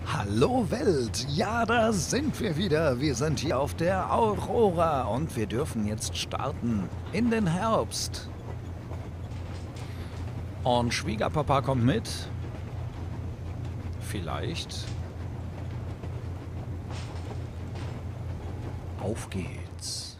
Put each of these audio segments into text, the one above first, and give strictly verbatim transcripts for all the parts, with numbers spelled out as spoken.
Hallo Welt, ja, da sind wir wieder. Wir sind hier auf der Aurora und wir dürfen jetzt starten in den Herbst. Und Schwiegerpapa kommt mit. Vielleicht. Auf geht's.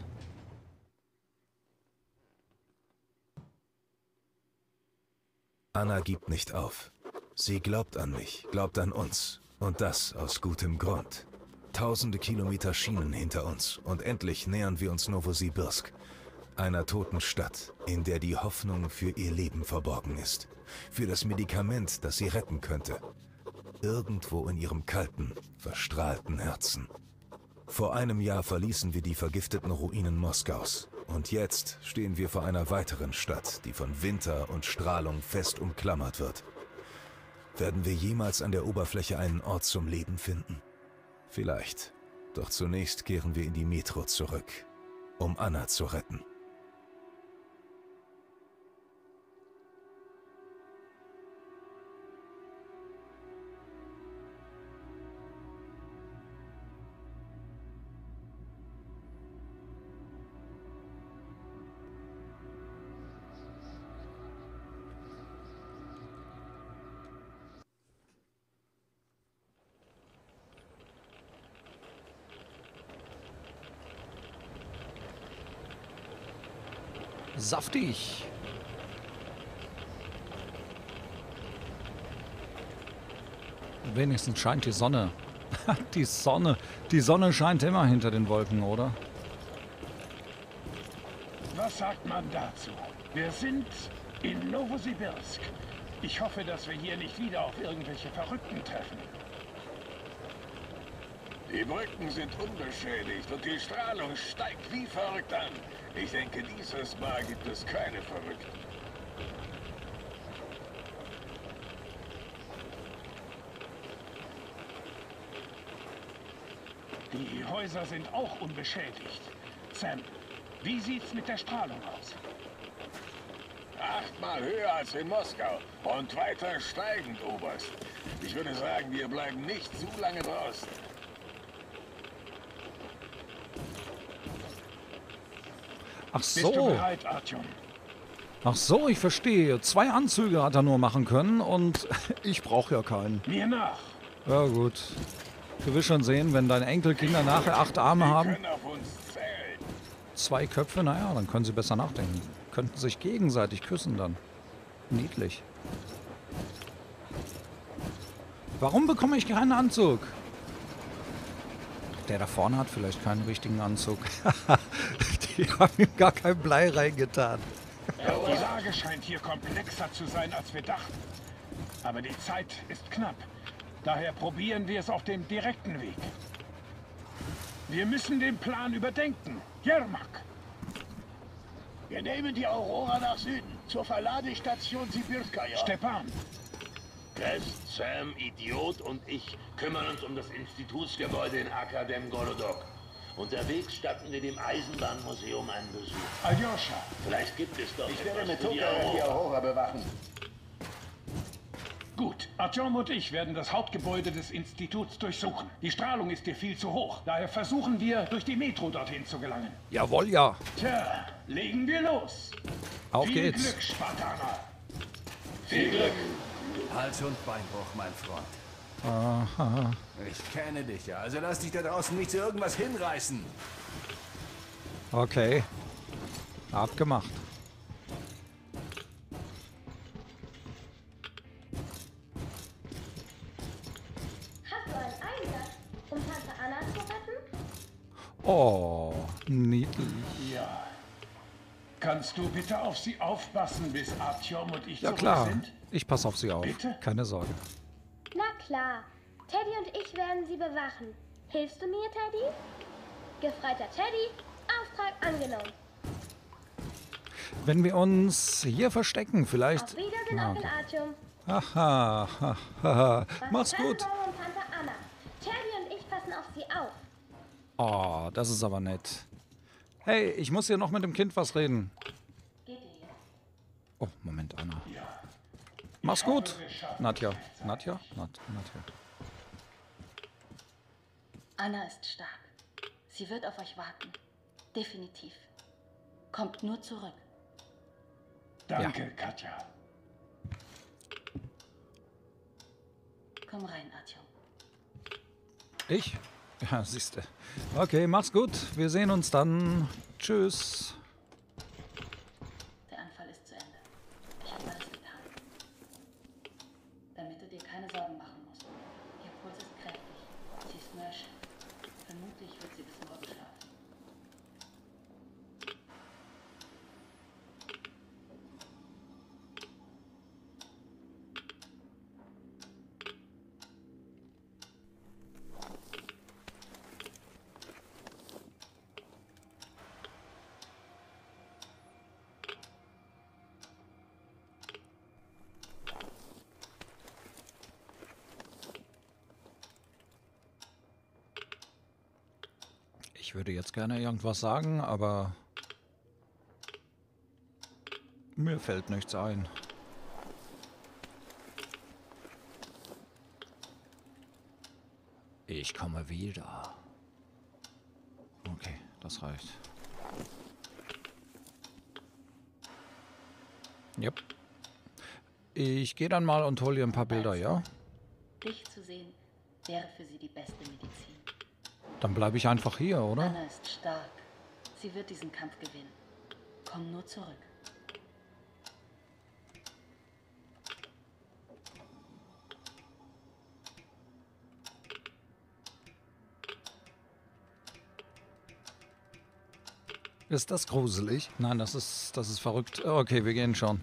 Anna gibt nicht auf. Sie glaubt an mich, glaubt an uns. Und das aus gutem Grund. Tausende Kilometer Schienen hinter uns und endlich nähern wir uns Nowosibirsk, einer toten Stadt, in der die Hoffnung für ihr Leben verborgen ist. Für das Medikament, das sie retten könnte. Irgendwo in ihrem kalten, verstrahlten Herzen. Vor einem Jahr verließen wir die vergifteten Ruinen Moskaus. Und jetzt stehen wir vor einer weiteren Stadt, die von Winter und Strahlung fest umklammert wird. Werden wir jemals an der Oberfläche einen Ort zum Leben finden? Vielleicht. Doch zunächst kehren wir in die Metro zurück, um Anna zu retten. Saftig. Wenigstens scheint die Sonne. Die Sonne. Die Sonne scheint immer hinter den Wolken, oder? Was sagt man dazu? Wir sind in Nowosibirsk. Ich hoffe, dass wir hier nicht wieder auf irgendwelche Verrückten treffen. Die Brücken sind unbeschädigt und die Strahlung steigt wie verrückt an. Ich denke, dieses Mal gibt es keine Verrückten. Die Häuser sind auch unbeschädigt. Sam, wie sieht's mit der Strahlung aus? Achtmal höher als in Moskau und weiter steigend, Oberst. Ich würde sagen, wir bleiben nicht zu lange draußen. Ach Bist du so. bereit, Artyom? Ach so, ich verstehe. Zwei Anzüge hat er nur machen können und ich brauche ja keinen. Mir nach. Ja gut. Du wirst schon sehen, wenn deine Enkelkinder nachher acht Arme Wir haben, können auf uns zählen. zwei Köpfe, naja, dann können sie besser nachdenken. Könnten sich gegenseitig küssen dann. Niedlich. Warum bekomme ich keinen Anzug? Der da vorne hat vielleicht keinen richtigen Anzug. Die haben ihm gar kein Blei reingetan. Die Lage scheint hier komplexer zu sein, als wir dachten. Aber die Zeit ist knapp. Daher probieren wir es auf dem direkten Weg. Wir müssen den Plan überdenken. Jermak! Wir nehmen die Aurora nach Süden, zur Verladestation Sibirskaya. Stepan! Krest, Sam, Idiot und ich kümmern uns um das Institutsgebäude in Akadem Golodok. Unterwegs statten wir dem Eisenbahnmuseum einen Besuch. Aljoscha! Vielleicht gibt es doch Ich etwas werde mit für die Tucker die Aurora. Aurora bewachen. Gut, Artyom und ich werden das Hauptgebäude des Instituts durchsuchen. Die Strahlung ist hier viel zu hoch. Daher versuchen wir, durch die Metro dorthin zu gelangen. Jawohl, ja. Tja, legen wir los. Auf Viel geht's. Glück, Spartaner. Viel Glück! Hals- und Beinbruch, mein Freund. Aha. Ich kenne dich ja, also lass dich da draußen nicht zu irgendwas hinreißen. Okay. Abgemacht. Hast du einen Einsatz, um Tante Anna zu retten? Oh, niedlich. Ja. Kannst du bitte auf sie aufpassen, bis Artyom und ich Ja zurück klar, sind? ich passe auf sie auf. Bitte? Keine Sorge. Na klar. Teddy und ich werden sie bewachen. Hilfst du mir, Teddy? Gefreiter Teddy, Auftrag angenommen. Wenn wir uns hier verstecken, Auf vielleicht... Wiedersehen, Na, Onkel okay. Artyom. Haha, haha. Was Mach's ist gut. Tante und Tante Anna? Teddy und ich passen auf sie auf. Oh, das ist aber nett. Hey, ich muss hier noch mit dem Kind was reden. Geht ihr jetzt? Oh, Moment, Anna. Mach's gut. Nadja. Nadja? Nad Nadja. Anna ist stark. Sie wird auf euch warten. Definitiv. Kommt nur zurück. Danke, Ja. Katja. Komm rein, Artyom. Ich? Ja, siehste. Okay, mach's gut. Wir sehen uns dann. Tschüss. Der Anfall ist zu Ende. Ich habe alles getan. Damit du dir keine Sorgen machen musst. Ihr Puls ist kräftig. Sie ist nur erschöpft. Vermutlich wird sie bis morgen schlafen. Ich würde jetzt gerne irgendwas sagen, aber mir fällt nichts ein. Ich komme wieder. Okay, das reicht. Yep. Ich gehe dann mal und hole dir ein paar Bilder, ja? Dich zu sehen, wäre für sie die beste Medizin. Dann bleibe ich einfach hier, oder? Anna ist stark. Sie wird diesen Kampf gewinnen. Komm nur zurück. Ist das gruselig? Nein, das ist, das ist verrückt. Okay, wir gehen schon.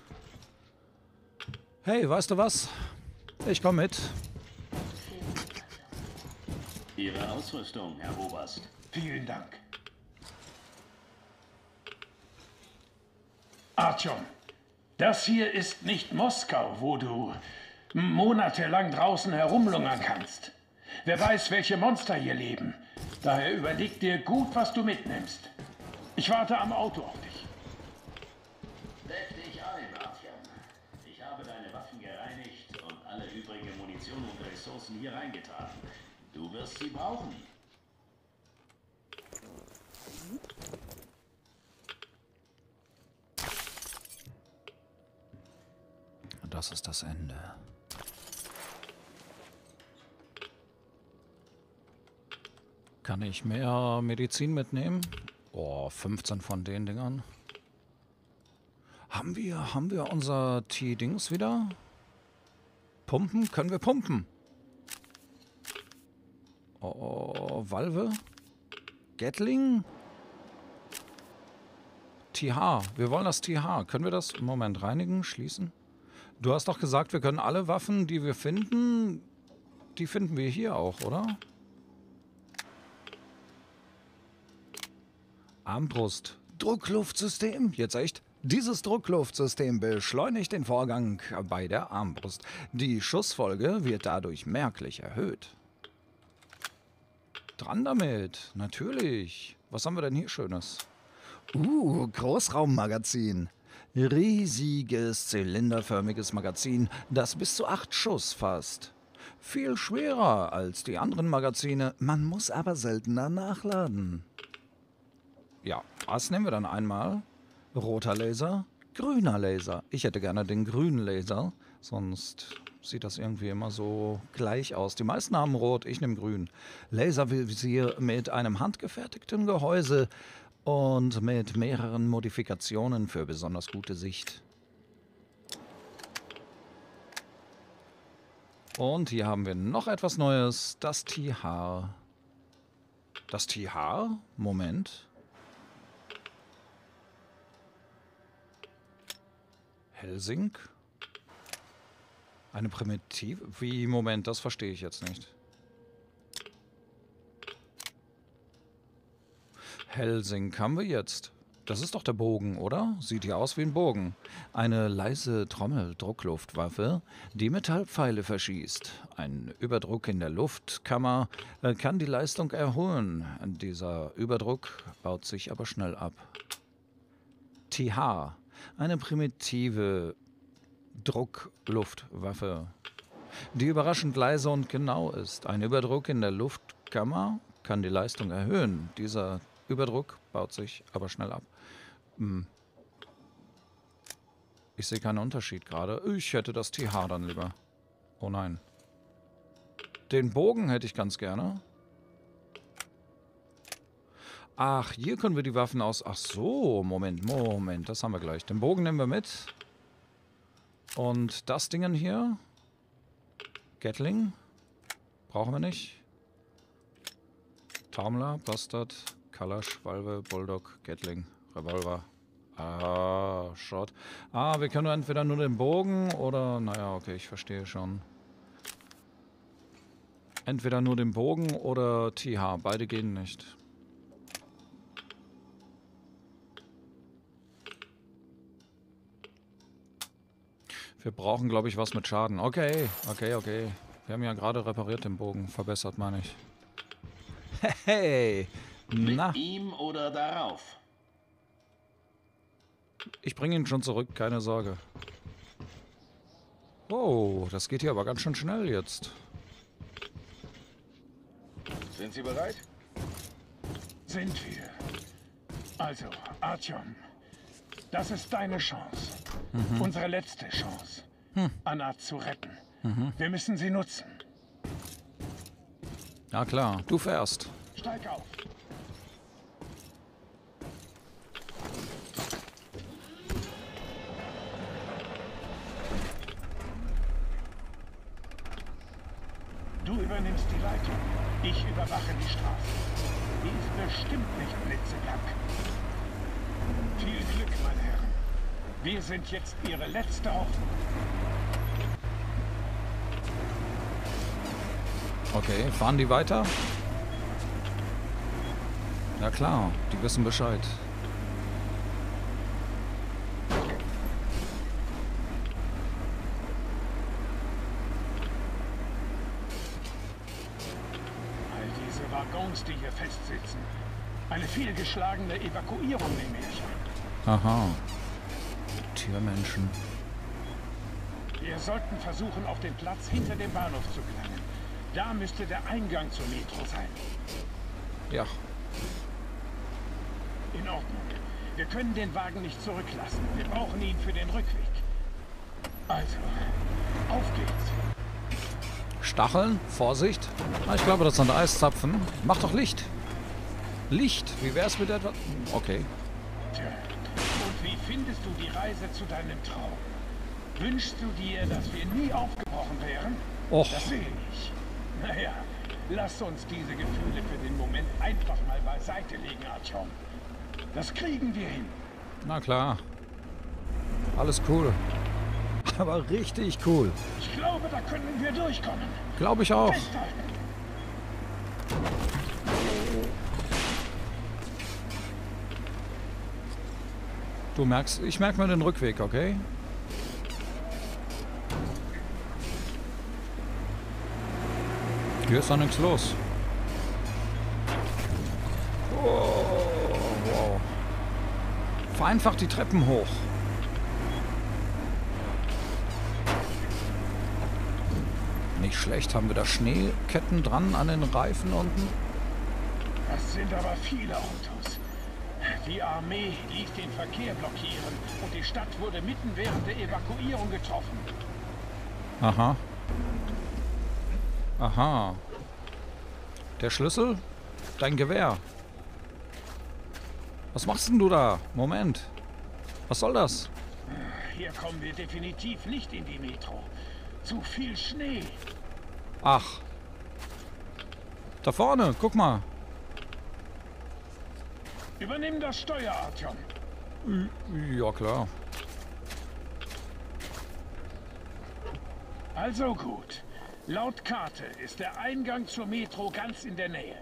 Hey, weißt du was? Ich komme mit. Ihre Ausrüstung, Herr Oberst. Vielen Dank. Artyom, das hier ist nicht Moskau, wo du monatelang draußen herumlungern kannst. Wer weiß, welche Monster hier leben. Daher überleg dir gut, was du mitnimmst. Ich warte am Auto auf dich. Deck dich ein, Artyom. Ich habe deine Waffen gereinigt und alle übrige Munition und Ressourcen hier reingetan. Du wirst sie brauchen. Das ist das Ende. Kann ich mehr Medizin mitnehmen? Oh, fünfzehn von den Dingern. Haben wir, haben wir unser T-Dings wieder? Pumpen? Können wir pumpen? Oh, Valve? Gatling? T H. Wir wollen das T H. Können wir das im Moment reinigen, schließen? Du hast doch gesagt, wir können alle Waffen, die wir finden, die finden wir hier auch, oder? Armbrust. Druckluftsystem. Jetzt echt? Dieses Druckluftsystem beschleunigt den Vorgang bei der Armbrust. Die Schussfolge wird dadurch merklich erhöht. Dran damit. Natürlich. Was haben wir denn hier Schönes? Uh, Großraummagazin. Riesiges, zylinderförmiges Magazin, das bis zu acht Schuss fasst. Viel schwerer als die anderen Magazine, man muss aber seltener nachladen. Ja, was nehmen wir dann einmal? Roter Laser, grüner Laser. Ich hätte gerne den grünen Laser, sonst sieht das irgendwie immer so gleich aus. Die meisten haben rot, ich nehme grün. Laservisier mit einem handgefertigten Gehäuse und mit mehreren Modifikationen für besonders gute Sicht. Und hier haben wir noch etwas Neues, das T H. Das T H? Moment. Helsing? Eine Primitive? Wie, Moment, das verstehe ich jetzt nicht. Helsing haben wir jetzt. Das ist doch der Bogen, oder? Sieht ja aus wie ein Bogen. Eine leise Trommel-Druckluftwaffe, die Metallpfeile verschießt. Ein Überdruck in der Luftkammer äh, kann die Leistung erhöhen. Dieser Überdruck baut sich aber schnell ab. T H. Eine primitive Druckluftwaffe, die überraschend leise und genau ist. Ein Überdruck in der Luft Druckkammer kann die Leistung erhöhen. Dieser Überdruck baut sich aber schnell ab. Hm. Ich sehe keinen Unterschied gerade. Ich hätte das T H dann lieber. Oh nein. Den Bogen hätte ich ganz gerne. Ach, hier können wir die Waffen aus... Ach so, Moment, Moment, das haben wir gleich. Den Bogen nehmen wir mit. Und das Dingen hier... Gatling. Brauchen wir nicht. Taumler, Bastard, Kalasch, Valve, Bulldog, Gatling, Revolver. Ah, Shot. Ah, wir können entweder nur den Bogen oder... Naja, okay, ich verstehe schon. Entweder nur den Bogen oder T H. Beide gehen nicht. Wir brauchen, glaube ich, was mit Schaden. Okay, okay, okay. Wir haben ja gerade repariert den Bogen. Verbessert, meine ich. Hey! Na? Mit ihm oder darauf? Ich bringe ihn schon zurück, keine Sorge. Oh, das geht hier aber ganz schön schnell jetzt. Sind Sie bereit? Sind wir. Also, Artyom, das ist deine Chance. Mhm. Unsere letzte Chance, hm. Anna zu retten. Mhm. Wir müssen sie nutzen. Ja klar, du fährst. Steig auf. Du übernimmst die Leitung. Ich überwache die Straße. Die ist bestimmt nicht blitzeblank. Viel Glück, meine Herren. Wir sind jetzt Ihre letzte Hoffnung. Okay, fahren die weiter? Ja klar, die wissen Bescheid. All diese Waggons, die hier festsitzen. Eine fehlgeschlagene Evakuierung, nehme ich an. Aha. Tiermenschen. Wir sollten versuchen, auf den Platz hinter dem Bahnhof zu gelangen. Da müsste der Eingang zur Metro sein. Ja. In Ordnung. Wir können den Wagen nicht zurücklassen. Wir brauchen ihn für den Rückweg. Also, auf geht's. Stacheln, Vorsicht. Ah, ich glaube, das sind Eiszapfen. Mach doch Licht. Licht, wie wär's mit etwas... Okay. Tja, und wie findest du die Reise zu deinem Traum? Wünschst du dir, dass wir nie aufgebrochen wären? Och. Das sehe ich. Naja, lass uns diese Gefühle für den Moment einfach mal beiseite legen, Artyom. Das kriegen wir hin. Na klar. Alles cool. Aber richtig cool. Ich glaube, da können wir durchkommen. Glaube ich auch. Festhalten. Du merkst, ich merke mir den Rückweg, okay? Hier ist doch nichts los. Oh, wow. Fahr einfach die Treppen hoch. Nicht schlecht. Haben wir da Schneeketten dran an den Reifen unten? Das sind aber viele Autos. Die Armee ließ den Verkehr blockieren und die Stadt wurde mitten während der Evakuierung getroffen. Aha. Aha. Der Schlüssel? Dein Gewehr. Was machst denn du da? Moment. Was soll das? Hier kommen wir definitiv nicht in die Metro. Zu viel Schnee. Ach. Da vorne, guck mal. Übernimm das Steuer, Artyom. Ja, klar. Also gut. Laut Karte ist der Eingang zur Metro ganz in der Nähe.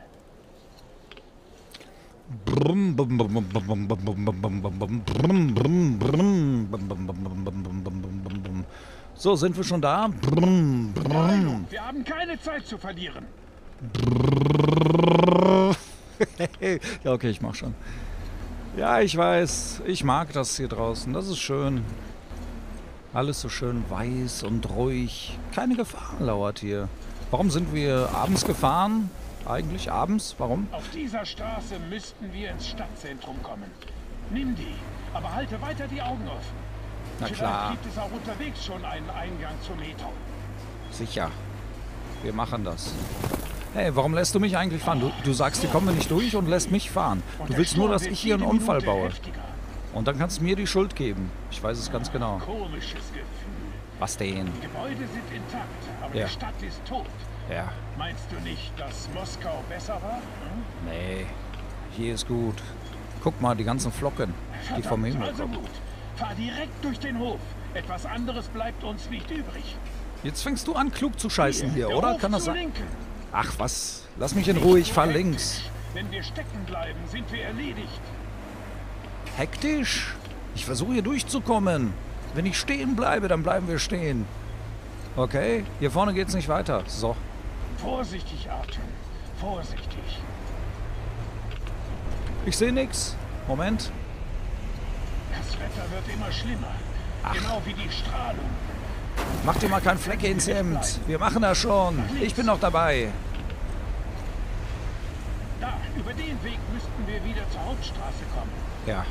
So, sind wir schon da? Wir haben keine Zeit zu verlieren. Ja, okay, ich mach schon. Ja, ich weiß. Ich mag das hier draußen. Das ist schön. Alles so schön weiß und ruhig. Keine Gefahr lauert hier. Warum sind wir abends gefahren? Eigentlich abends? Warum? Auf dieser Straße müssten wir ins Stadtzentrum kommen. Nimm die, aber halte weiter die Augen offen. Na Vielleicht klar. gibt es auch unterwegs schon einen Eingang zum Metro. Sicher. Wir machen das. Hey, warum lässt du mich eigentlich fahren? Du, du sagst, hier kommen wir nicht durch und lässt mich fahren. Du willst nur, dass ich hier einen Unfall baue. Und dann kannst du mir die Schuld geben. Ich weiß es ganz genau. Komisches Gefühl. Was denn? Die Gebäude sind intakt, aber Ja. die Stadt ist tot. Ja. Meinst du nicht, dass Moskau besser war? Hm? Nee. Hier ist gut. Guck mal, die ganzen Flocken, die vom Himmel Also kommen. gut. Fahr direkt durch den Hof. Etwas anderes bleibt uns nicht übrig. Jetzt fängst du an, klug zu scheißen hier, der oder? Hof Kann das zur sein? Linken. Ach was, lass mich in Ruhe, ich fahr links. Wenn wir stecken bleiben, sind wir erledigt. Hektisch? Ich versuche hier durchzukommen. Wenn ich stehen bleibe, dann bleiben wir stehen. Okay, hier vorne geht's nicht weiter. So. Vorsichtig, Arthur. Vorsichtig. Ich sehe nix. Moment. Das Wetter wird immer schlimmer. Genau wie die Strahlung. Mach dir mal kein Flecke ins Hemd. Wir machen das schon. Ich bin noch dabei. Da, über den Weg müssten wir wieder zur Hauptstraße kommen. Ja.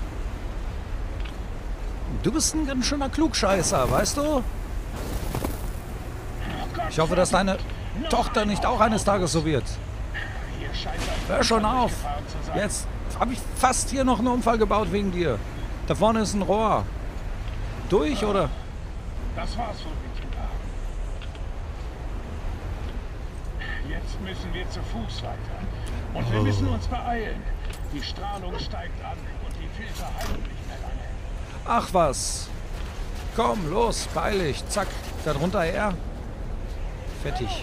Du bist ein ganz schöner Klugscheißer, weißt du? Oh Gott, Ich hoffe, dass deine Tochter nicht auch eines Tages so wird. Hier scheint ein Hör schon Unfall auf. durchgefahren zu sein. Jetzt habe ich fast hier noch einen Unfall gebaut wegen dir. Da vorne ist ein Rohr. Durch, oder? Das war's wohl mit dem Paar. Jetzt müssen wir zu Fuß weiter. Und wir müssen uns beeilen. Die Strahlung steigt an und die Filter halten nicht mehr lange. Ach was. Komm, los, beeil dich. Zack, da drunter her. Fertig.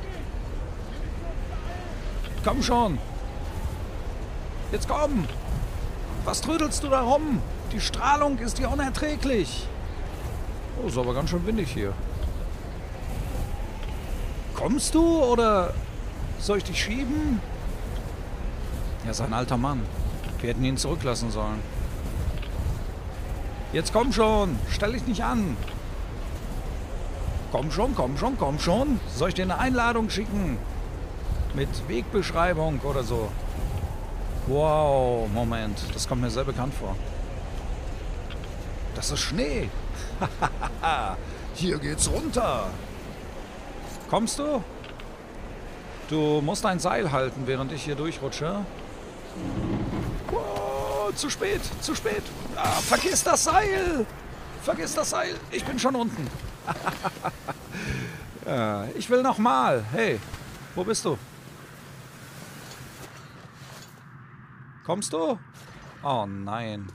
Komm schon. Jetzt komm. Was trödelst du da rum? Die Strahlung ist hier unerträglich. Oh, ist aber ganz schön windig hier. Kommst du oder soll ich dich schieben? Er ist ein alter Mann. Wir hätten ihn zurücklassen sollen. Jetzt komm schon. Stell dich nicht an. Komm schon, komm schon, komm schon. Soll ich dir eine Einladung schicken? Mit Wegbeschreibung oder so. Wow, Moment. Das kommt mir sehr bekannt vor. Das ist Schnee. Hier geht's runter. Kommst du? Du musst ein Seil halten, während ich hier durchrutsche. Wow, zu spät, zu spät. Ah, vergiss das Seil. Vergiss das Seil. Ich bin schon unten. Ja, ich will noch mal. Hey, wo bist du? Kommst du? Oh nein.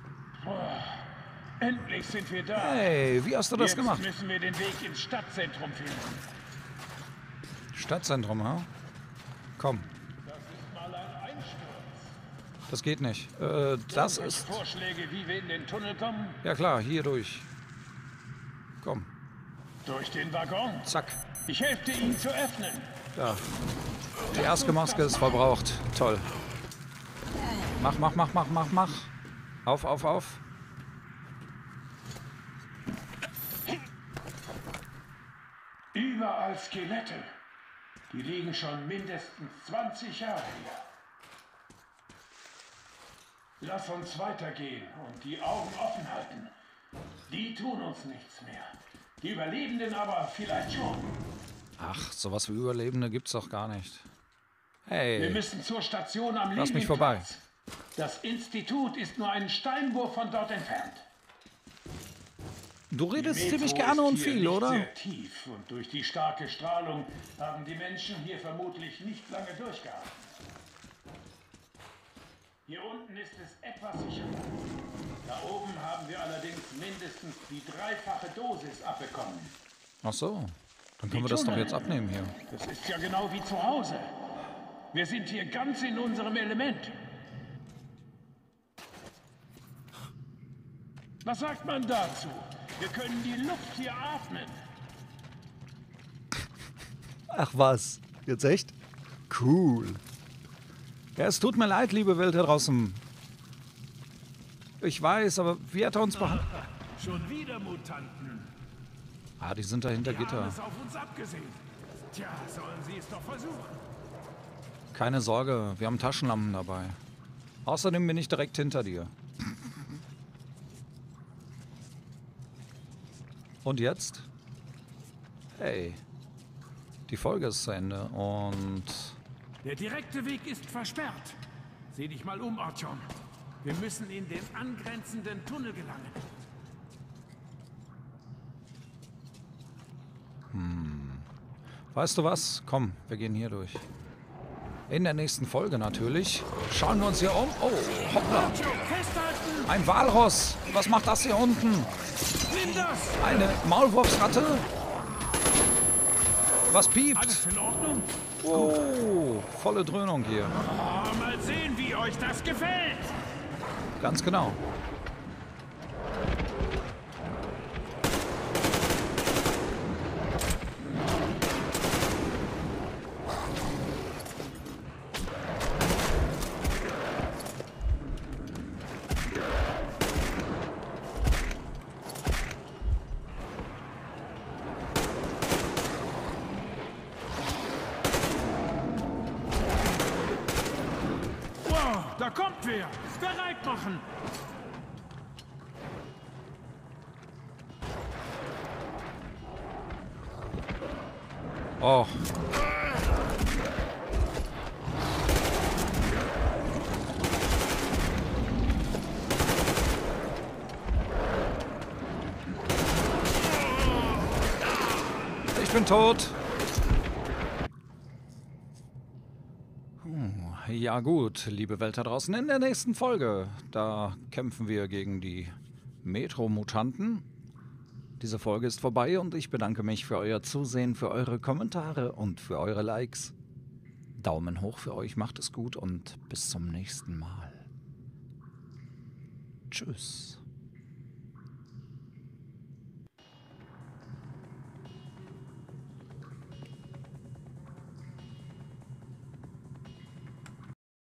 Endlich sind wir da. Hey, wie hast du das Jetzt gemacht? müssen wir den Weg ins Stadtzentrum finden. Stadtzentrum, ha? Komm, Das ist mal ein Einsturz. das geht nicht. Äh, das Irgendwelche ist... Vorschläge, wie wir in den Tunnel kommen? Ja klar, hier durch. Komm, Durch den Waggon. zack. Ich helfe dir, ihn zu öffnen. Da. Die erste Maske ist verbraucht. Toll. Mach, mach, mach, mach, mach, mach. Auf, auf, auf. Überall Skelette. Die liegen schon mindestens zwanzig Jahre hier. Lass uns weitergehen und die Augen offen halten. Die tun uns nichts mehr. Die Überlebenden aber vielleicht schon. Ach, sowas wie Überlebende gibt's doch gar nicht. Wir Hey, müssen zur Station am Lass mich vorbei. Linienplatz. Das Institut ist nur einen Steinwurf von dort entfernt. du redest Die ziemlich Metro gerne ist und hier viel, nicht oder? Sehr tief und durch die starke Strahlung haben die Menschen hier vermutlich nicht lange durchgehalten. Hier unten ist es etwas sicherer. Da oben haben wir allerdings mindestens die dreifache Dosis abbekommen. Ach so, dann können wir das doch jetzt abnehmen hier. Das ist ja genau wie zu Hause. Wir sind hier ganz in unserem Element. Was sagt man dazu? Wir können die Luft hier atmen. Ach was, jetzt echt? Cool. Ja, es tut mir leid, liebe Welt da draußen. Ich weiß, aber wie hat er uns behandelt? Schon wieder Mutanten. Ah, die sind da hinter Die haben Gitter. es auf uns abgesehen. Tja, sollen sie es doch versuchen. Keine Sorge, wir haben Taschenlampen dabei. Außerdem bin ich direkt hinter dir. Und jetzt? Hey, die Folge ist zu Ende und... Der direkte Weg ist versperrt. Sieh dich mal um, Artyom. Wir müssen in den angrenzenden Tunnel gelangen. Hm. Weißt du was? Komm, wir gehen hier durch. In der nächsten Folge natürlich. Schauen wir uns hier um. Oh, hoppla. Ein Walross. Was macht das hier unten? Eine Maulwurfsratte. Was piept? Alles in Ordnung? Oh, volle Dröhnung hier. Oh, mal sehen, wie euch das gefällt. Ganz genau. Da kommt wer! Bereit machen! Oh. Ich bin tot. Ja gut, liebe Welt da draußen, in der nächsten Folge, da kämpfen wir gegen die Metro-Mutanten. Diese Folge ist vorbei und ich bedanke mich für euer Zusehen, für eure Kommentare und für eure Likes. Daumen hoch für euch, macht es gut und bis zum nächsten Mal. Tschüss.